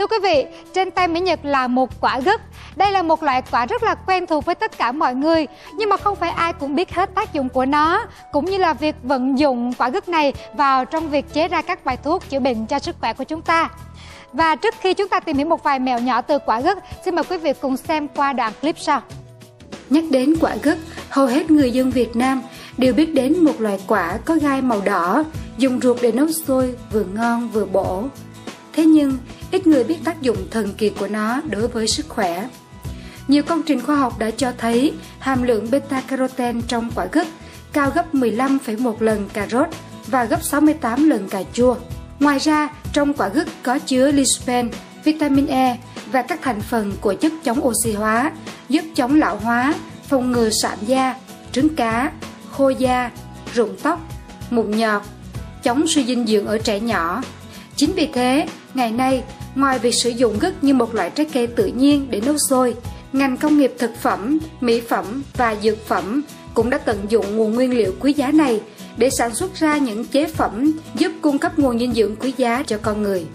Thưa quý vị, trên tay Mỹ Nhật là một quả gấc. Đây là một loại quả rất là quen thuộc với tất cả mọi người, nhưng mà không phải ai cũng biết hết tác dụng của nó, cũng như là việc vận dụng quả gấc này vào trong việc chế ra các bài thuốc chữa bệnh cho sức khỏe của chúng ta. Và trước khi chúng ta tìm hiểu một vài mẹo nhỏ từ quả gấc, xin mời quý vị cùng xem qua đoạn clip sau. Nhắc đến quả gấc, hầu hết người dân Việt Nam đều biết đến một loại quả có gai màu đỏ, dùng ruột để nấu xôi vừa ngon vừa bổ. Thế nhưng, ít người biết tác dụng thần kỳ của nó đối với sức khỏe. Nhiều công trình khoa học đã cho thấy hàm lượng beta-carotene trong quả gấc cao gấp 15,1 lần cà rốt và gấp 68 lần cà chua. Ngoài ra, trong quả gấc có chứa lycopene, vitamin E và các thành phần của chất chống oxy hóa, giúp chống lão hóa, phòng ngừa sạm da, trứng cá, khô da, rụng tóc, mụn nhọt, chống suy dinh dưỡng ở trẻ nhỏ. Chính vì thế, ngày nay, ngoài việc sử dụng gấc như một loại trái cây tự nhiên để nấu xôi, ngành công nghiệp thực phẩm, mỹ phẩm và dược phẩm cũng đã tận dụng nguồn nguyên liệu quý giá này để sản xuất ra những chế phẩm giúp cung cấp nguồn dinh dưỡng quý giá cho con người.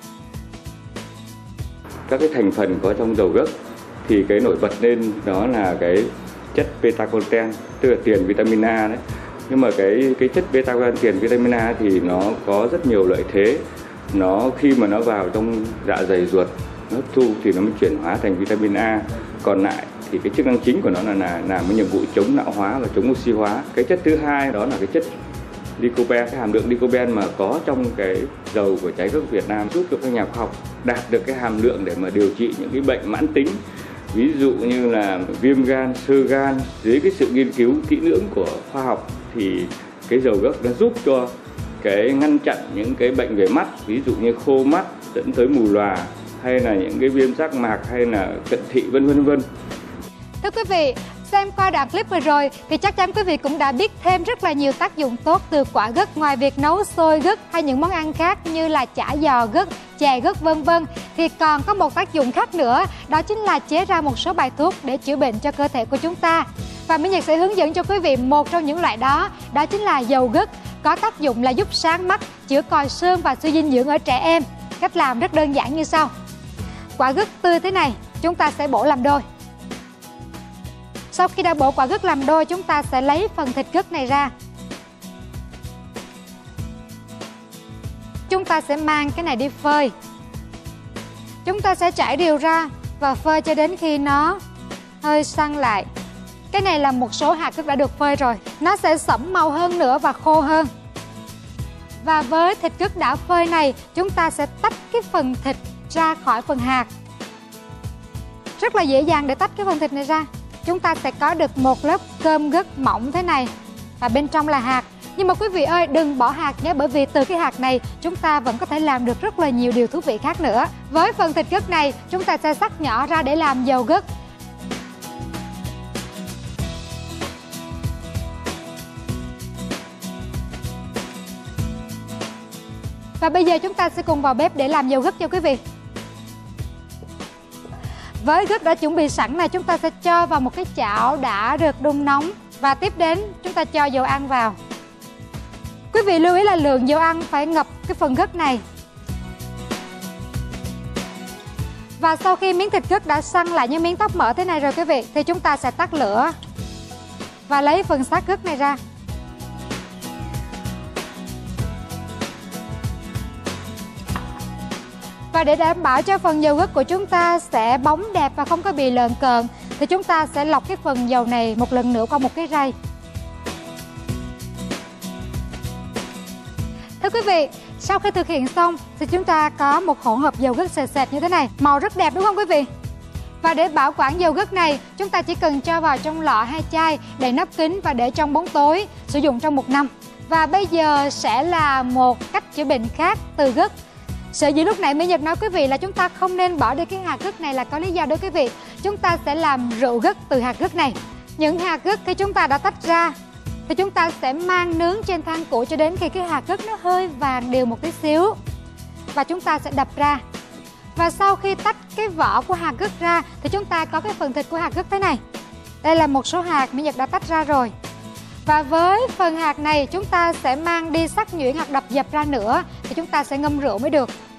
Các cái thành phần có trong dầu gấc thì cái nổi bật lên đó là cái chất beta-carotene, tức là tiền vitamin A đấy. Nhưng mà cái chất beta-carotene, tiền vitamin A thì nó có rất nhiều lợi thế. Nó khi mà nó vào trong dạ dày ruột, nó hấp thu thì nó mới chuyển hóa thành vitamin A. Còn lại thì cái chức năng chính của nó là làm cái nhiệm vụ chống lão hóa và chống oxy hóa. Cái chất thứ hai đó là cái chất lycopene, cái hàm lượng lycopene mà có trong cái dầu của trái gấc Việt Nam giúp cho các nhà khoa học đạt được cái hàm lượng để mà điều trị những cái bệnh mãn tính, ví dụ như là viêm gan, xơ gan. Dưới cái sự nghiên cứu kỹ lưỡng của khoa học thì cái dầu gấc nó giúp cho cái ngăn chặn những cái bệnh về mắt, ví dụ như khô mắt dẫn tới mù lòa, hay là những cái viêm giác mạc, hay là cận thị, vân vân vân. Thưa quý vị, xem qua đoạn clip vừa rồi thì chắc chắn quý vị cũng đã biết thêm rất là nhiều tác dụng tốt từ quả gấc. Ngoài việc nấu xôi gấc hay những món ăn khác như là chả giò gấc, chè gấc vân vân, thì còn có một tác dụng khác nữa, đó chính là chế ra một số bài thuốc để chữa bệnh cho cơ thể của chúng ta. Và Mỹ Nhật sẽ hướng dẫn cho quý vị một trong những loại đó, đó chính là dầu gấc, có tác dụng là giúp sáng mắt, chữa còi xương và suy dinh dưỡng ở trẻ em. Cách làm rất đơn giản như sau. Quả gấc tươi thế này chúng ta sẽ bổ làm đôi. Sau khi đã bổ quả gấc làm đôi, chúng ta sẽ lấy phần thịt gấc này ra. Chúng ta sẽ mang cái này đi phơi. Chúng ta sẽ trải đều ra và phơi cho đến khi nó hơi săn lại. Cái này là một số hạt gấc đã được phơi rồi, nó sẽ sẫm màu hơn nữa và khô hơn. Và với thịt gấc đã phơi này, chúng ta sẽ tách cái phần thịt ra khỏi phần hạt. Rất là dễ dàng để tách cái phần thịt này ra. Chúng ta sẽ có được một lớp cơm gấc mỏng thế này, và bên trong là hạt. Nhưng mà quý vị ơi, đừng bỏ hạt nhé, bởi vì từ cái hạt này chúng ta vẫn có thể làm được rất là nhiều điều thú vị khác nữa. Với phần thịt gấc này, chúng ta sẽ xắt nhỏ ra để làm dầu gấc. Và bây giờ chúng ta sẽ cùng vào bếp để làm dầu gấc cho quý vị. Với gấc đã chuẩn bị sẵn này, chúng ta sẽ cho vào một cái chảo đã được đun nóng. Và tiếp đến chúng ta cho dầu ăn vào. Quý vị lưu ý là lượng dầu ăn phải ngập cái phần gấc này. Và sau khi miếng thịt gấc đã săn lại như miếng tóc mỡ thế này rồi quý vị, thì chúng ta sẽ tắt lửa và lấy phần xác gấc này ra. Và để đảm bảo cho phần dầu gấc của chúng ta sẽ bóng đẹp và không có bị lợn cợn, thì chúng ta sẽ lọc cái phần dầu này một lần nữa qua một cái rây. Thưa quý vị, sau khi thực hiện xong thì chúng ta có một hỗn hợp dầu gấc sệt sệt như thế này. Màu rất đẹp đúng không quý vị? Và để bảo quản dầu gấc này, chúng ta chỉ cần cho vào trong lọ hay chai, đậy nắp kín và để trong bóng tối, sử dụng trong 1 năm. Và bây giờ sẽ là một cách chữa bệnh khác từ gấc. Sở dĩ lúc nãy Mỹ Nhật nói quý vị là chúng ta không nên bỏ đi cái hạt gấc này là có lý do đó quý vị. Chúng ta sẽ làm rượu gấc từ hạt gấc này. Những hạt gấc khi chúng ta đã tách ra thì chúng ta sẽ mang nướng trên than củi cho đến khi cái hạt gấc nó hơi vàng đều một tí xíu. Và chúng ta sẽ đập ra. Và sau khi tách cái vỏ của hạt gấc ra thì chúng ta có cái phần thịt của hạt gấc thế này. Đây là một số hạt Mỹ Nhật đã tách ra rồi. Và với phần hạt này chúng ta sẽ mang đi sắc nhuyễn hoặc đập dập ra nữa thì chúng ta sẽ ngâm rượu mới được.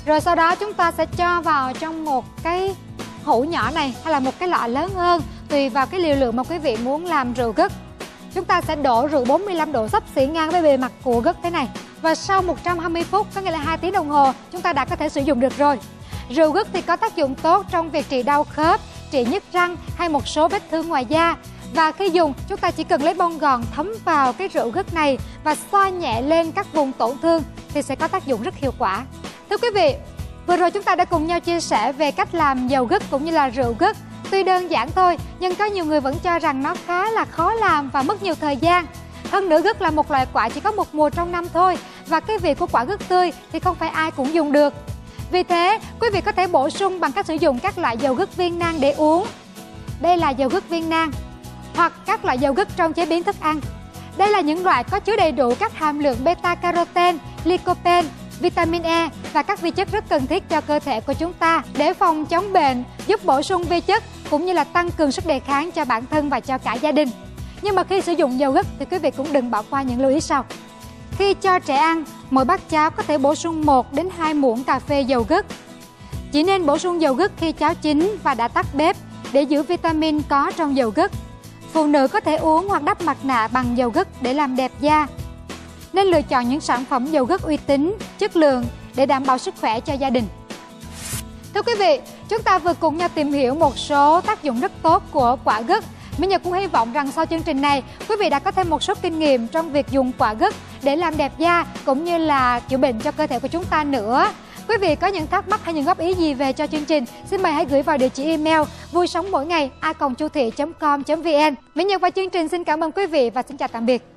Rồi sau đó chúng ta sẽ cho vào trong một cái hũ nhỏ này hay là một cái lọ lớn hơn, tùy vào cái liều lượng mà quý vị muốn làm rượu gấc. Chúng ta sẽ đổ rượu 45 độ xấp xỉ ngang với bề mặt của gấc thế này. Và sau 120 phút, có nghĩa là 2 tiếng đồng hồ, chúng ta đã có thể sử dụng được rồi. Rượu gấc thì có tác dụng tốt trong việc trị đau khớp, trị nhức răng hay một số vết thương ngoài da. Và khi dùng, chúng ta chỉ cần lấy bông gòn thấm vào cái rượu gấc này và xoa nhẹ lên các vùng tổn thương thì sẽ có tác dụng rất hiệu quả. Thưa quý vị, vừa rồi chúng ta đã cùng nhau chia sẻ về cách làm dầu gấc cũng như là rượu gấc. Tuy đơn giản thôi, nhưng có nhiều người vẫn cho rằng nó khá là khó làm và mất nhiều thời gian. Hơn nữa, gấc là một loại quả chỉ có một mùa trong năm thôi, và cái vị của quả gấc tươi thì không phải ai cũng dùng được. Vì thế, quý vị có thể bổ sung bằng cách sử dụng các loại dầu gấc viên nang để uống. Đây là dầu gấc viên nang, hoặc các loại dầu gấc trong chế biến thức ăn. Đây là những loại có chứa đầy đủ các hàm lượng beta-carotene, lycopene, vitamin E và các vi chất rất cần thiết cho cơ thể của chúng ta để phòng chống bệnh, giúp bổ sung vi chất cũng như là tăng cường sức đề kháng cho bản thân và cho cả gia đình. Nhưng mà khi sử dụng dầu gấc thì quý vị cũng đừng bỏ qua những lưu ý sau. Khi cho trẻ ăn, mỗi bát cháo có thể bổ sung 1 đến 2 muỗng cà phê dầu gấc. Chỉ nên bổ sung dầu gấc khi cháo chín và đã tắt bếp để giữ vitamin có trong dầu gấc. Phụ nữ có thể uống hoặc đắp mặt nạ bằng dầu gấc để làm đẹp da. Nên lựa chọn những sản phẩm dầu gấc uy tín, chất lượng để đảm bảo sức khỏe cho gia đình. Thưa quý vị, chúng ta vừa cùng nhau tìm hiểu một số tác dụng rất tốt của quả gấc. Mỹ Nhật cũng hy vọng rằng sau chương trình này, quý vị đã có thêm một số kinh nghiệm trong việc dùng quả gấc để làm đẹp da cũng như là chữa bệnh cho cơ thể của chúng ta nữa. Quý vị có những thắc mắc hay những góp ý gì về cho chương trình, xin mời hãy gửi vào địa chỉ email vui sống mỗi ngày @chuthi.com.vn. Mỹ Nhật và chương trình xin cảm ơn quý vị và xin chào tạm biệt.